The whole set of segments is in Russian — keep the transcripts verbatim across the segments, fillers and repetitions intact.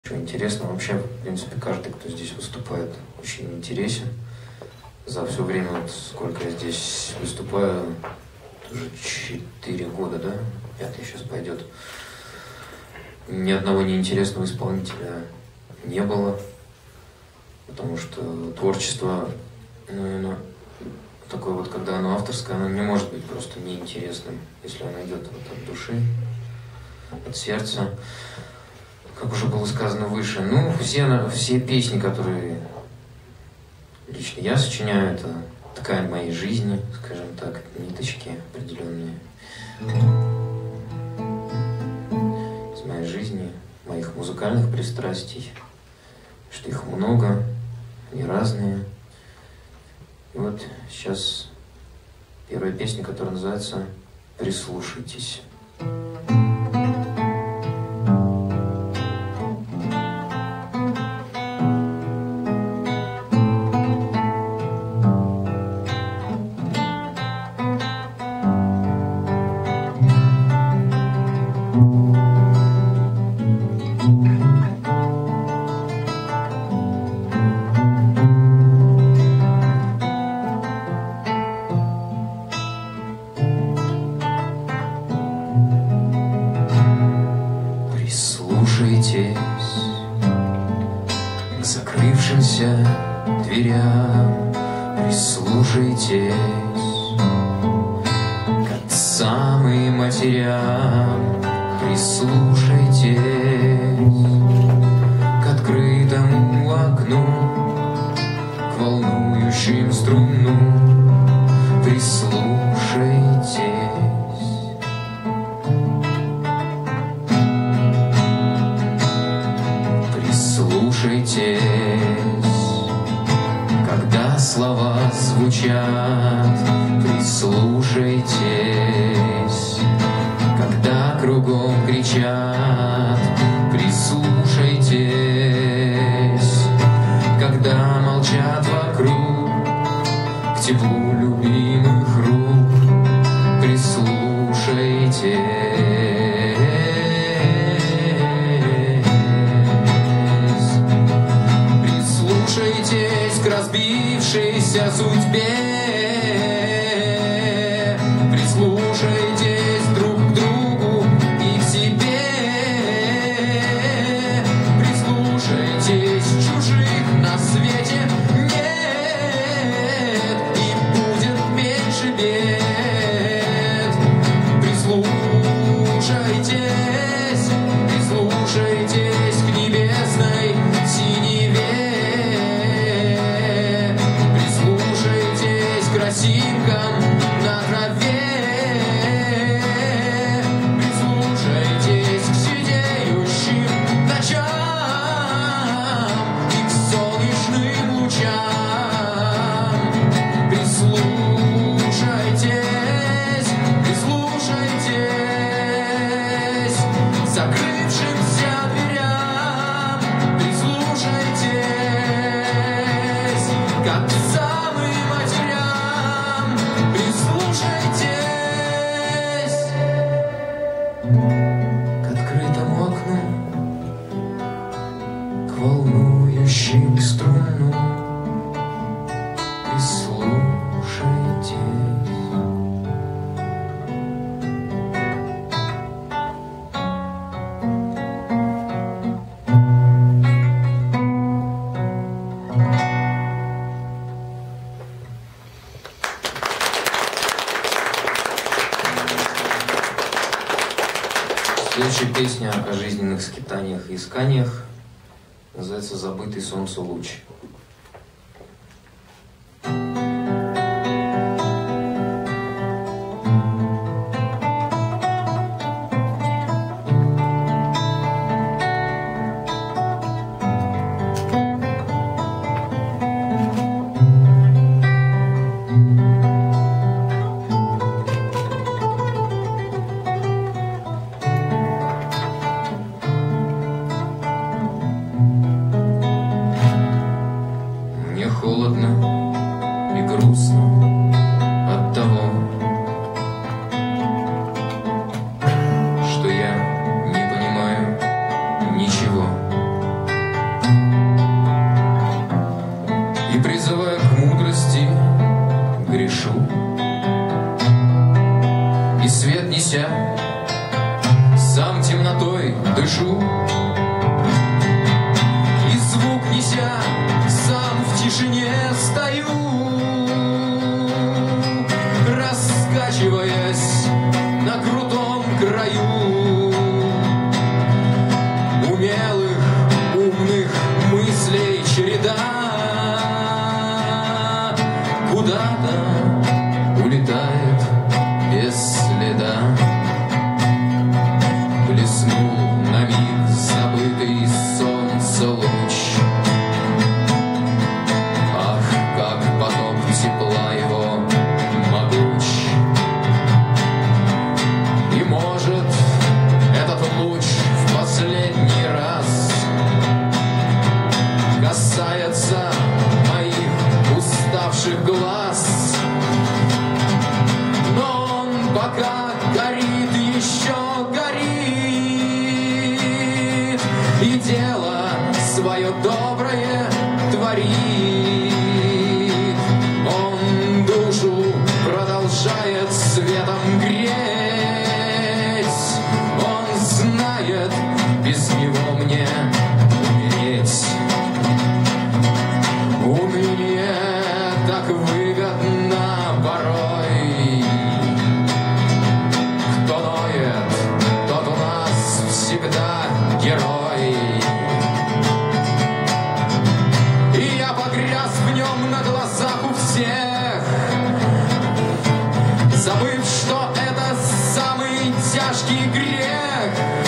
Что интересно, вообще, в принципе, каждый, кто здесь выступает, очень интересен. За все время, вот сколько я здесь выступаю, уже четыре года, да? Пятый сейчас пойдет. Ни одного неинтересного исполнителя не было, потому что творчество, наверное, такое вот, когда оно авторское, оно не может быть просто неинтересным, если оно идет вот от души, от сердца. Как уже было сказано выше, ну, все, все песни, которые лично я сочиняю, это ткань моей жизни, скажем так, ниточки определенные из моей жизни, моих музыкальных пристрастий, что их много, они разные. И вот сейчас первая песня, которая называется «Прислушайтесь». Прислушайтесь к закрывшимся дверям, прислушайтесь к отцам и матерям, прислушайтесь к открытому окну, к волнующим струнам, прислушайтесь. Прислушайтесь, когда слова звучат, прислушайтесь, когда кругом кричат, прислушайтесь, когда молчат вокруг, к теплу любимых рук, прислушайтесь. Прислушайтесь к разбившейся судьбе, прислушайтесь друг к другу и к себе, прислушайтесь, чужих на свете нет, и будет меньше бед. Прислушайтесь, прислушайтесь к небесной синеве, к росинкам на траве, прислушайтесь к сидеющим ночам и к солнечным лучам. Прислушайтесь, прислушайтесь к закрывшимся дверям, прислушайтесь к отцам и матерям, прислушайтесь к открытому окну, к волнующим струнам, прислушайтесь. Следующая песня о жизненных скитаниях и исканиях называется «Забытый солнцу луч». и дело свое доброе творит. Он душу продолжает светом греть. Он знает, без него мне умереть. Умение так выгодно порой. Кто ноет, тот у нас всегда герой. И я погряз в нем на глазах у всех, забыв, что это самый тяжкий грех.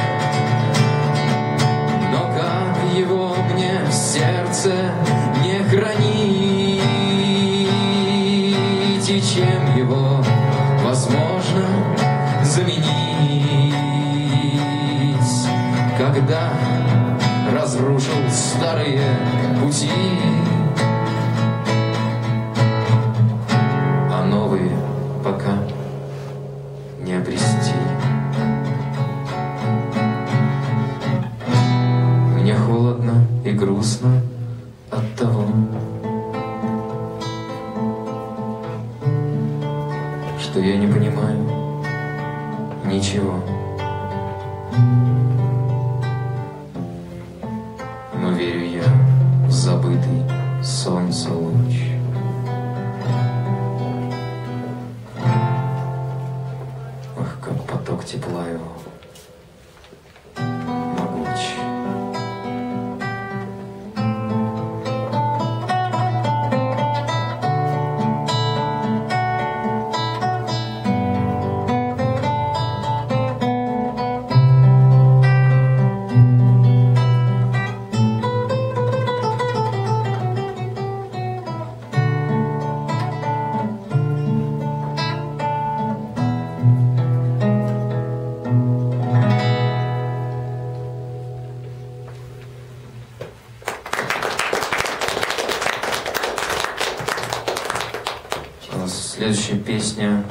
Но как его мне в сердце не хранить, и чем его возможно заменить, когда разрушил старые пути, а новые пока не обрести. Мне холодно и грустно от того, что я не понимаю ничего. Но верю я в забытый солнце луч. Ах, как поток тепла его могуч. Следующая песня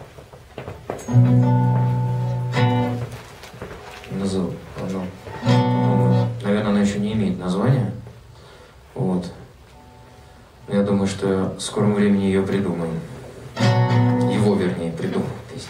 назов... ну, наверное, она еще не имеет названия. Вот. Но я думаю, что в скором времени ее придумаем. Его, вернее, придумаем песню.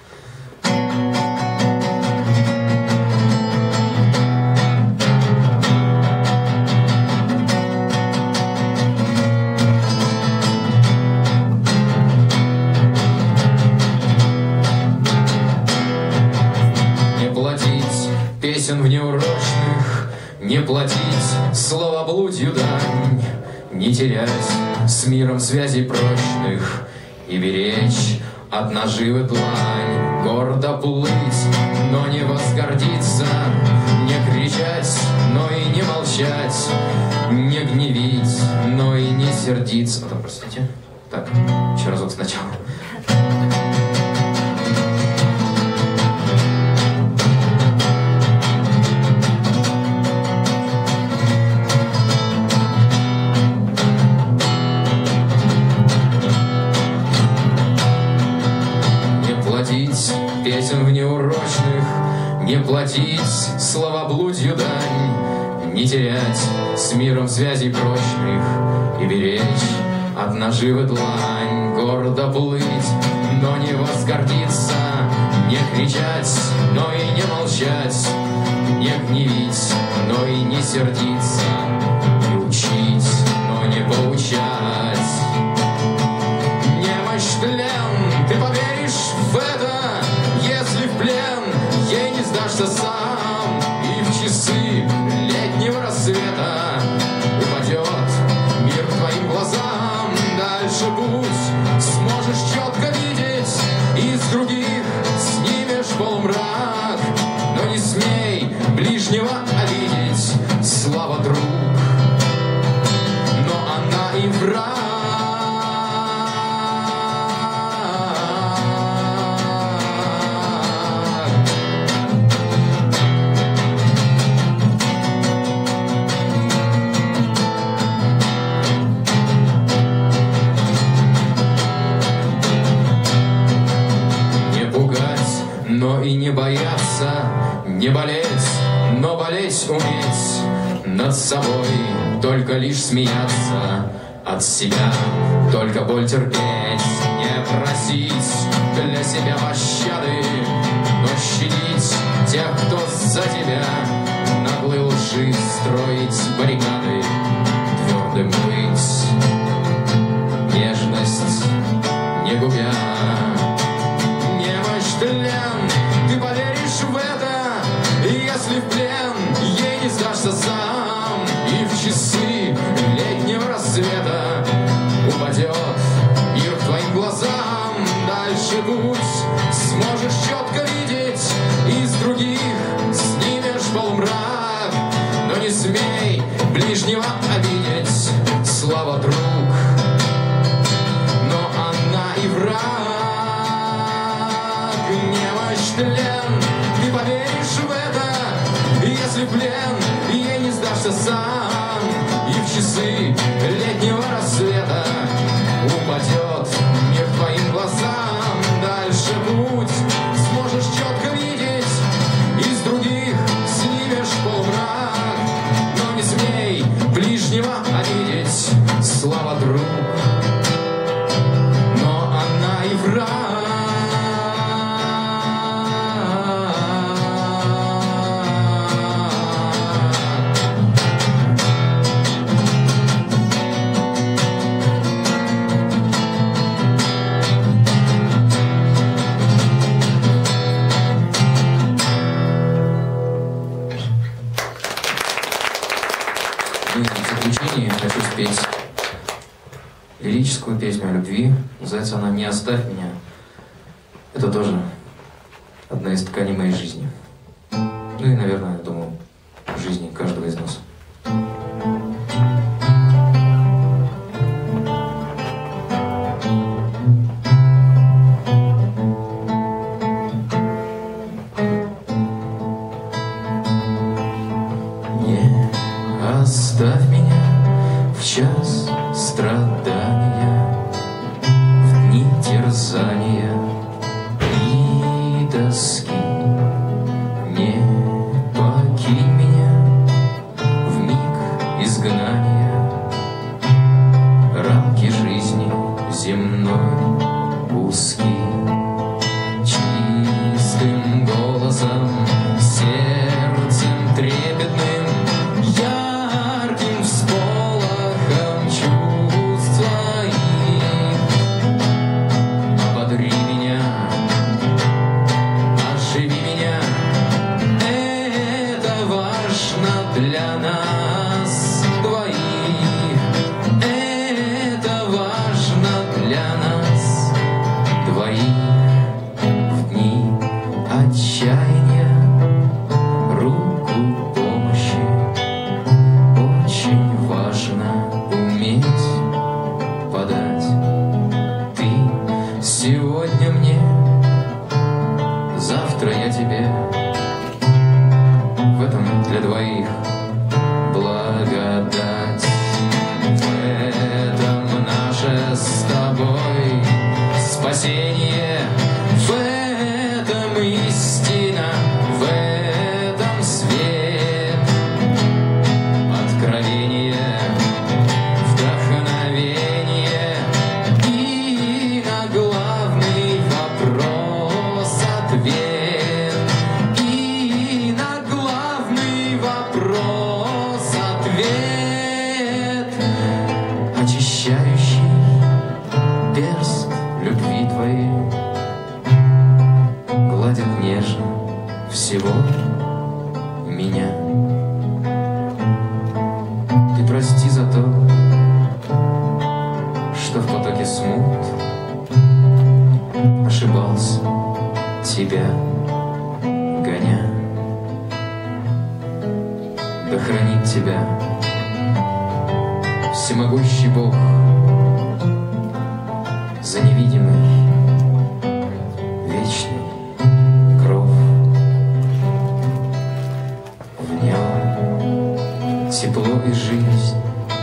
Песен в неурочных, не платить словоблудью дань, не терять с миром связей прочных и беречь от наживы длань. Гордо плыть, но не возгордиться, не кричать, но и не молчать, не гневить, но и не сердиться. А, простите. Так, еще разок сначала. Песен в неурочных, не платить словоблудью дань, не терять с миром связей прочных и беречь от наживы длань. Гордо плыть, но не возгордиться, не кричать, но и не молчать, не гневить, но и не сердиться, не учить, но не поучать. Немощь тлен, ты поверишь в это, если в плен ей не сдашься сам, и в часы летнего рассвета упадет мир к твоим глазам. Дальше путь сможешь четко видеть, из других снимешь полумрак, но не смей ближнего обидеть. Слава, друг, но она и враг. Но и не бояться, не болеть, но болеть уметь над собой, только лишь смеяться от себя, только боль терпеть, не просить для себя пощады, но щадить тех, кто за тебя наглые лжи строить баррикады, твердым быть, нежность не губя. Немощь, тлен, ты поверишь в это, если в плен ей не сдашься сам, и в часы летнего рассвета упадет мир к твоим глазам. Дальше путь сможешь четко видеть, из других снимешь полумрак, но не смей ближнего обидеть. Слава, друг, но она и враг. Немощь, тлен, ты поверишь в это, если в плен ей не сдашься сам, и в часы летнего рассвета упадет мир твоим глазам. Дальше путь сможешь четко видеть, из других снимешь полумрак, но не смей ближнего обидеть. Слава, друг, но она и враг. Хочу спеть лирическую песню о любви. Называется она «Не оставь меня». Это тоже одна из тканей моей жизни. Ну и, наверное, я думаю, жизни каждого из нас. Не оставь меня в час страдания, в дни терзания и тоски. Не покинь меня в миг изгнания, рамки жизни земной узки. Чистым голосом, сердцем трепетным, ярким всполохом чувств твоих ободри меня, оживи меня. Это важно для нас двоих, это важно для нас двоих. В дни отчаяния руку помощи очень важно уметь подать. Ты сегодня мне, завтра я тебе. В этом для двоих благодать. В этом наше с тобой спасение. В этом истина, в этом свет, откровение, вдохновение. И на главный вопрос ответ. И на главный вопрос ответ. Очищающий перст любви твоей гладит нежно всего меня. Ты прости за то, что в потоке смут ошибался, тебя гоня. Да хранит тебя всемогущий Бог за невидимый вечный кров. В нем тепло и жизнь,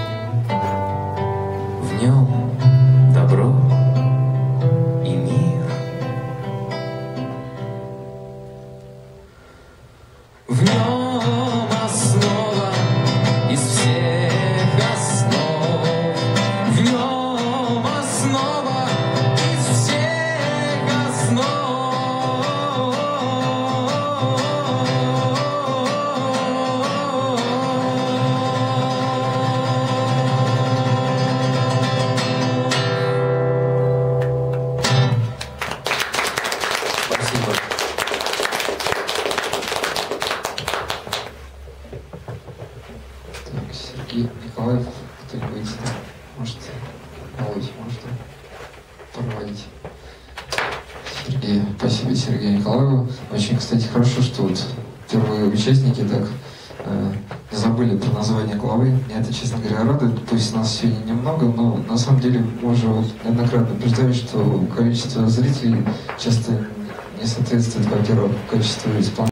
в нем добро и мир. В нем Сергей Николаев, кто-нибудь может, Володь, может проводить. Сергей, спасибо Сергею Николаеву. Очень, кстати, хорошо, что вот первые участники так э, забыли про название главы. Меня это, честно говоря, радует. Пусть нас сегодня немного, но на самом деле мы уже вот неоднократно убеждали, что количество зрителей часто не соответствует, во-первых, количеству исполнителей.